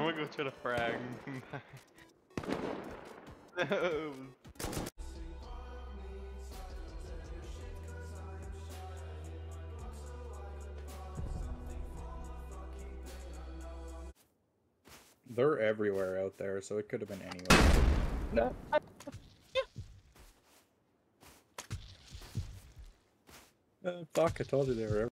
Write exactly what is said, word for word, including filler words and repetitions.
gonna go try to frag. No. They're everywhere out there, so it could have been anywhere. No. Uh, fuck, I told you they were everywhere.